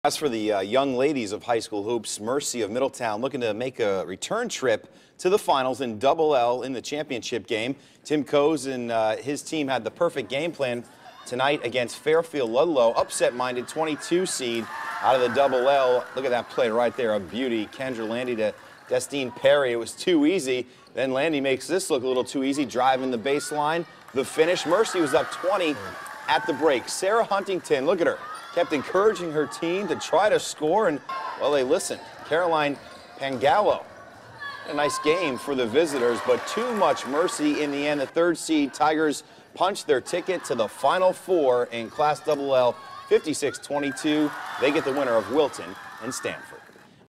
As for the young ladies of high school hoops, Mercy of Middletown looking to make a return trip to the finals in Double L in the championship game. Tim Coes and his team had the perfect game plan tonight against Fairfield Ludlow, upset-minded 22 seed out of the Double L. Look at that play right there, a beauty. Kendra Landy to Destine Perry. It was too easy. Then Landy makes this look a little too easy, driving the baseline. The finish, Mercy was up 20 at the break. Sarah Huntington, look at her, kept encouraging her team to try to score, and, well, they listened. Caroline Pangallo, a nice game for the visitors, but too much Mercy in the end. The third seed Tigers punched their ticket to the Final Four in Class Double L, 56-22. They get the winner of Wilton and Stanford.